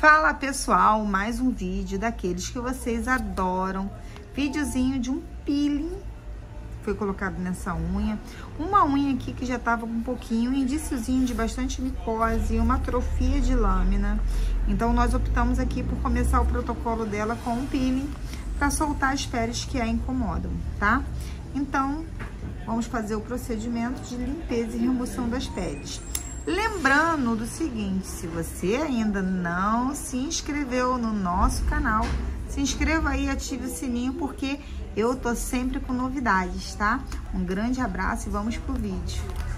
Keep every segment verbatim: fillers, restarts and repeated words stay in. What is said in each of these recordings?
Fala pessoal, mais um vídeo daqueles que vocês adoram. Videozinho de um peeling foi colocado nessa unha. Uma unha aqui que já tava com um pouquinho, um indíciozinho de bastante micose, uma atrofia de lâmina. Então nós optamos aqui por começar o protocolo dela com um peeling para soltar as peles que a incomodam, tá? Então vamos fazer o procedimento de limpeza e remoção das peles. Lembrando do seguinte, se você ainda não se inscreveu no nosso canal, se inscreva aí e ative o sininho, porque eu tô sempre com novidades, tá? Um grande abraço e vamos pro vídeo.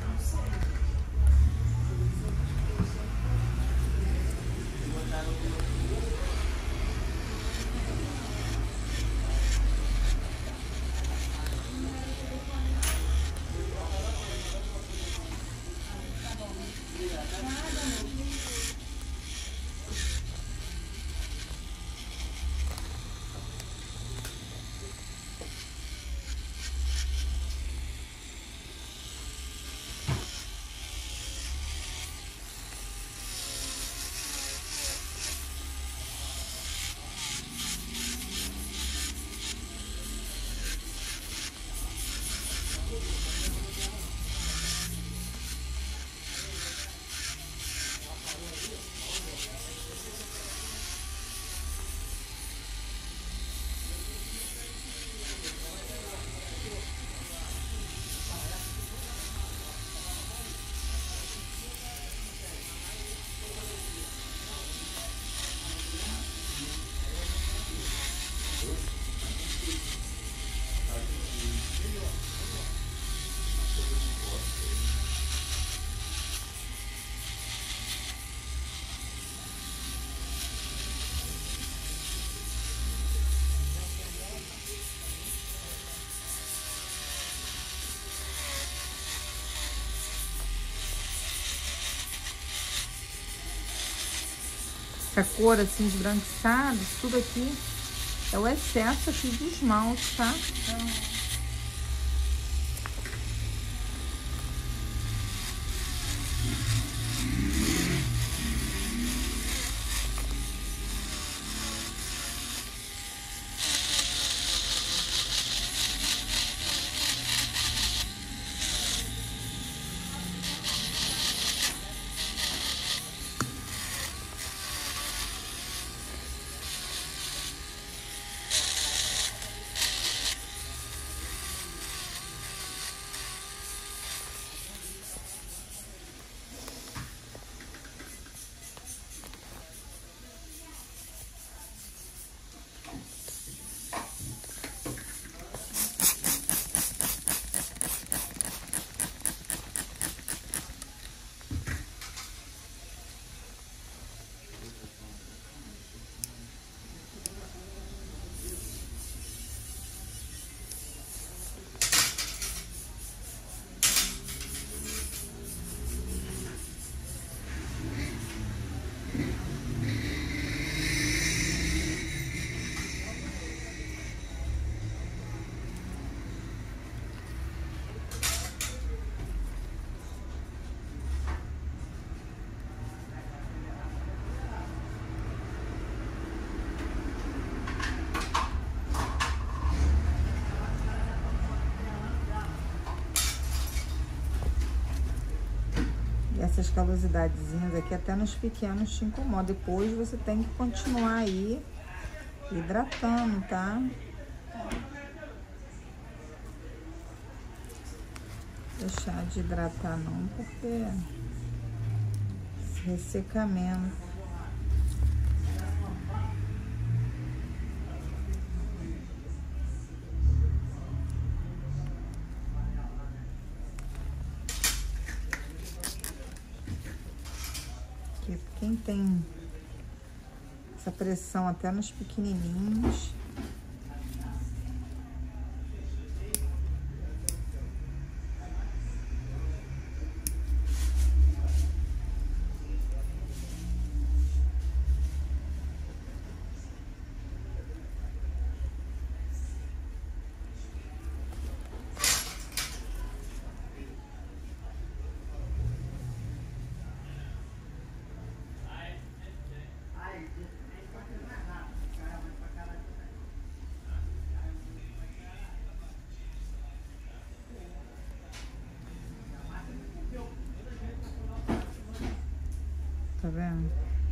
Essa cor assim esbranquiçada, isso tudo aqui é o excesso aqui de esmalte, tá? Então... essas calosidadezinhas aqui até nos pequenos te incomodam. Depois você tem que continuar aí hidratando, tá? Deixar de hidratar não, porque esse ressecamento. Quem tem essa pressão até nos pequenininhos. tá vendo?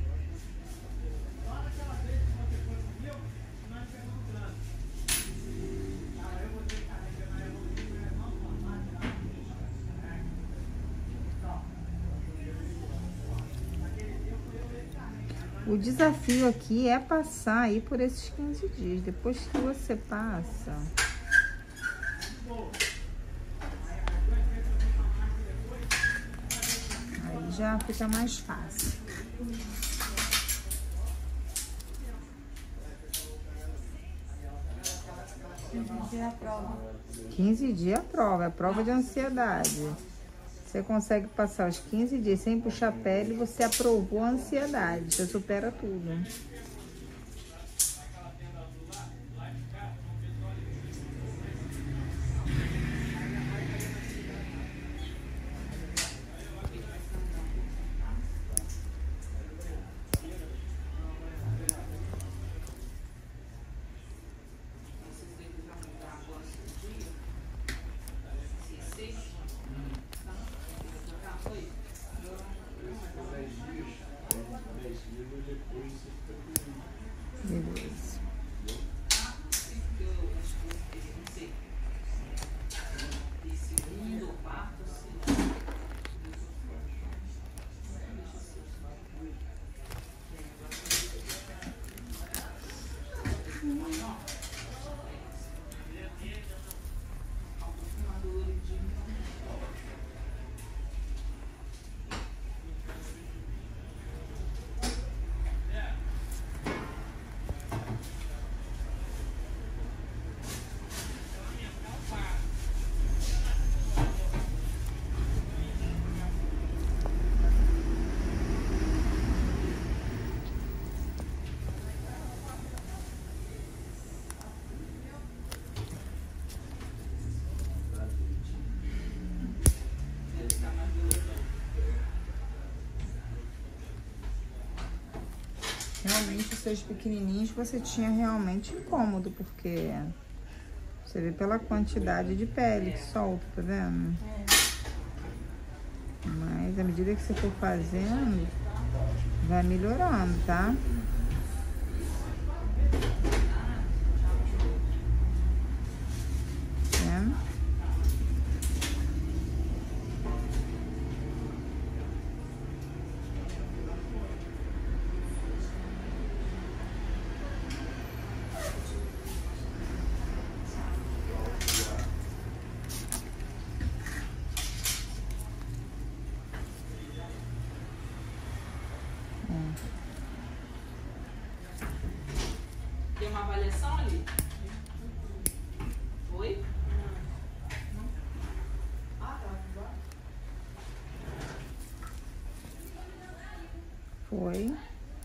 O desafio aqui é passar aí por esses quinze dias. Depois que você passa, aí já fica mais fácil. quinze dias a prova. quinze dias a prova, é prova de ansiedade. Você consegue passar os quinze dias sem puxar pele, você aprovou a ansiedade, você supera tudo. Beleza. Realmente, os seus pequenininhos você tinha realmente incômodo, porque você vê pela quantidade de pele que solta, tá vendo? Mas à medida que você for fazendo, vai melhorando, tá? Vendo? Tem uma avaliação ali? Oi? Ah, tá. Foi.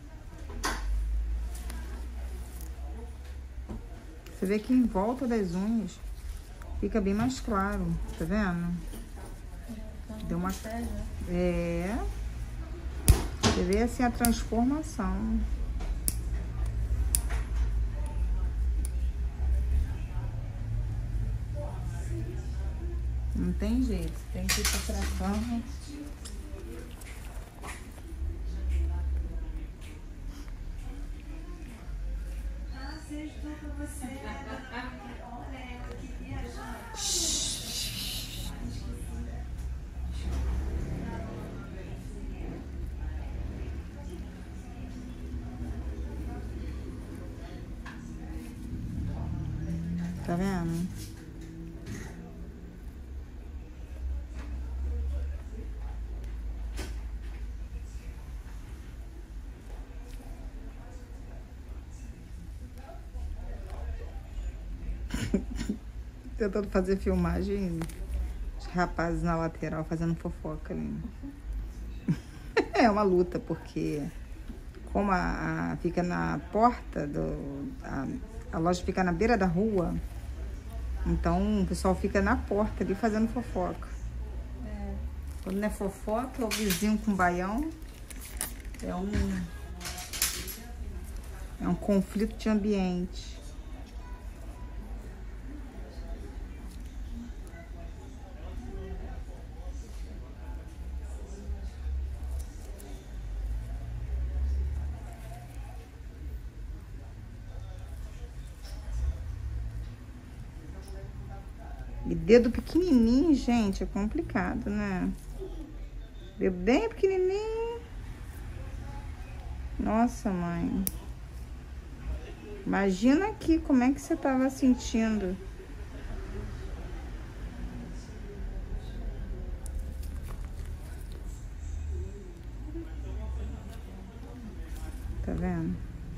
Você vê que em volta das unhas fica bem mais claro, tá vendo? Deu uma... É. Você vê assim a transformação. Não tem jeito, tem que ir pra tratando. Tá vendo? Tentando fazer filmagem, os rapazes na lateral fazendo fofoca ali. É uma luta, porque como a, a fica na porta do... A, a loja fica na beira da rua, então o pessoal fica na porta ali fazendo fofoca. É. Quando não é fofoca, é o vizinho com baião. É um... É um conflito de ambiente. E dedo pequenininho, gente, é complicado, né? Dedo bem pequenininho. Nossa, mãe. Imagina aqui como é que você tava sentindo. Tá vendo?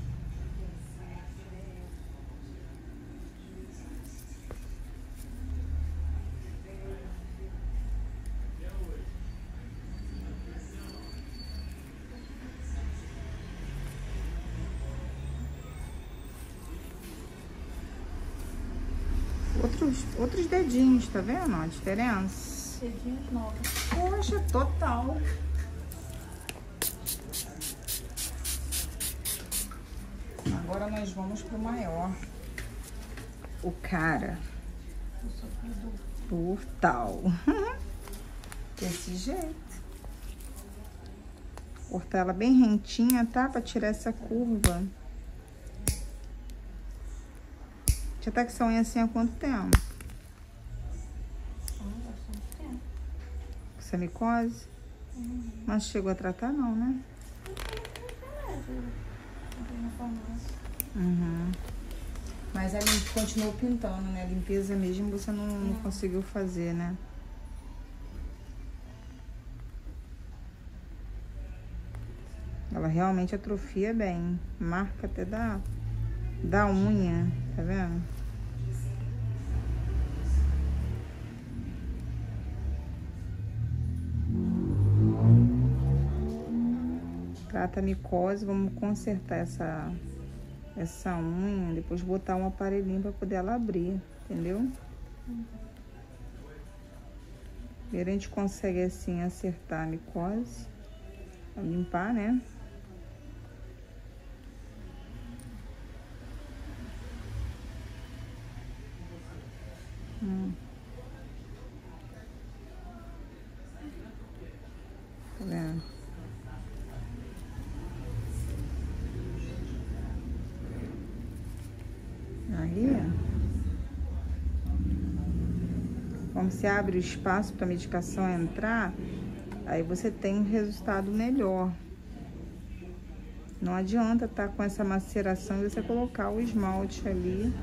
Outros, outros dedinhos, tá vendo? A diferença. Dedinhos novos. Poxa, total. Agora nós vamos pro maior. O cara. O tal. Desse jeito. Cortar ela bem rentinha, tá? Pra tirar essa curva. Já tá com essa unha assim há quanto tempo? Ah, bastante tempo. Essa micose? Uhum. Mas chegou a tratar não, né? Uhum. Mas ela continuou pintando, né? A limpeza mesmo você não, não conseguiu fazer, né? Ela realmente atrofia bem. Marca até da, da unha, tá vendo? Trata a micose, vamos consertar essa, essa unha, depois botar um aparelhinho para poder ela abrir, entendeu? Uhum. Primeiro a gente consegue assim acertar a micose, limpar, né? Hum. Tá vendo? Aí, como você abre o espaço para a medicação entrar, aí você tem um resultado melhor. Não adianta estar com essa maceração e você colocar o esmalte ali.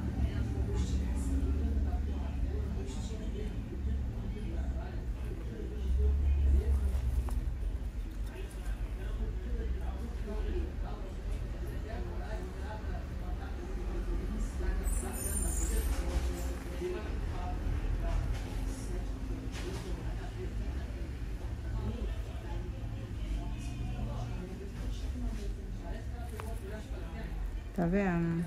Tá vendo?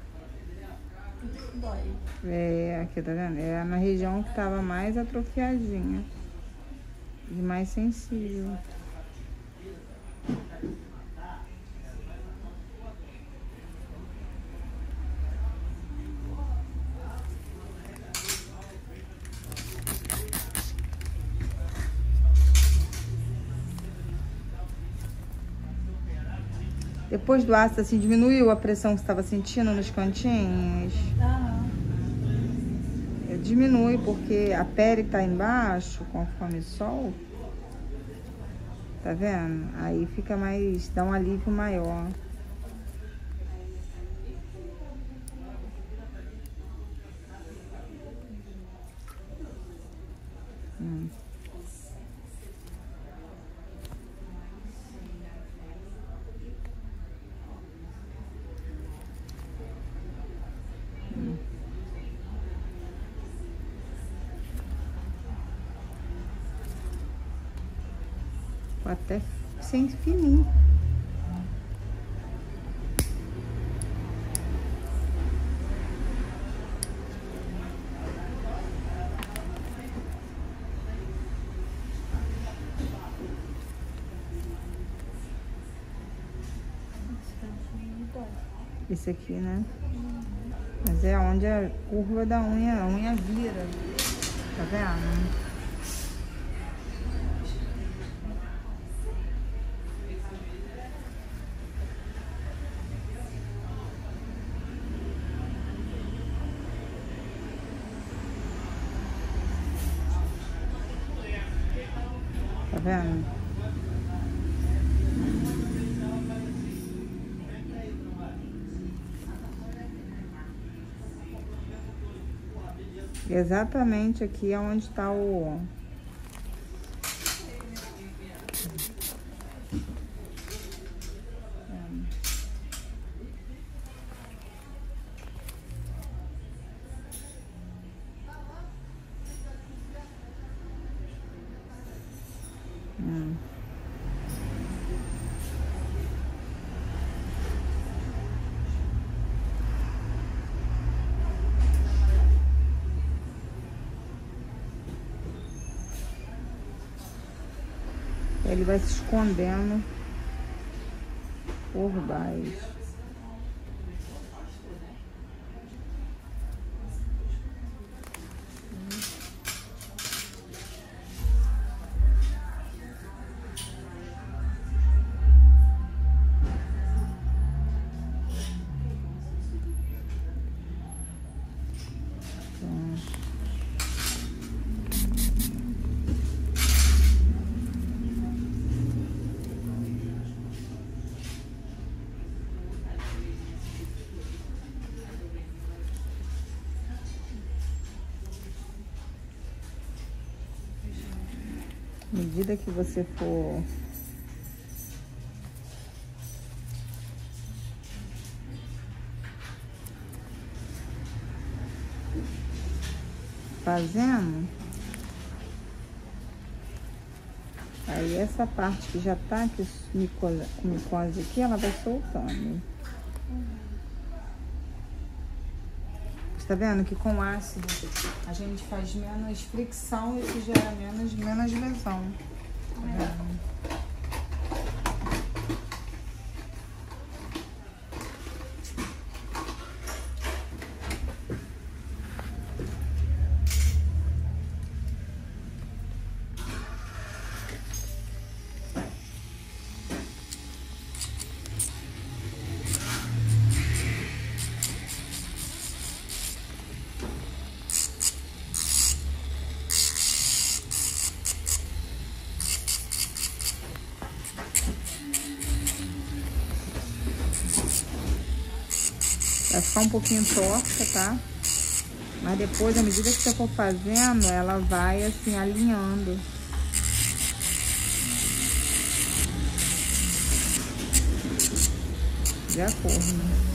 Dói. É, aqui, tá vendo? É na região que tava mais atrofiadinha e mais sensível. Depois do ácido, assim, diminuiu a pressão que você estava sentindo nos cantinhos? Aham. Diminui, porque a pele tá embaixo, conforme o sol. Tá vendo? Aí fica mais... dá um alívio maior. Hum. Até sem fininho. Esse aqui, né? Mas é onde a curva da unha, a unha vira. Tá vendo? vendo? Exatamente aqui é onde tá o... Hum. Ele vai se escondendo por baixo. À medida que você for fazendo, aí essa parte que já tá aqui, micose, micose aqui, ela vai soltando. Tá vendo que com ácido a gente faz menos fricção e isso gera menos, menos lesão. Tá vendo? Vai ficar um pouquinho torta, tá? Mas depois, à medida que você for fazendo, ela vai assim, alinhando. De acordo.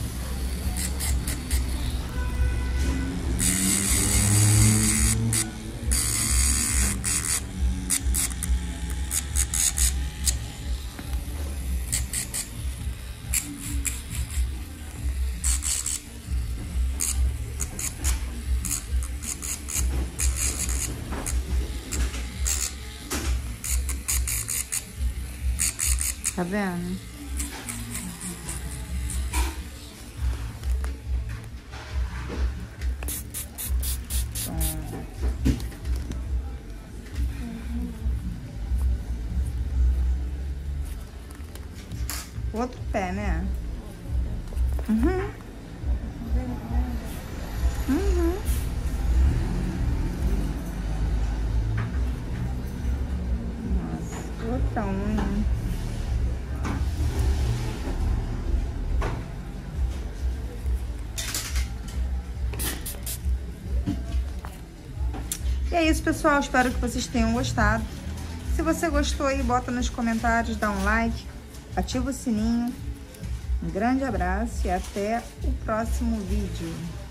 Tá vendo? Outro pé, né? Uhum. Uhum. Nossa, outra unha. E é isso, pessoal. Espero que vocês tenham gostado. Se você gostou aí, bota nos comentários, dá um like, ativa o sininho. Um grande abraço e até o próximo vídeo.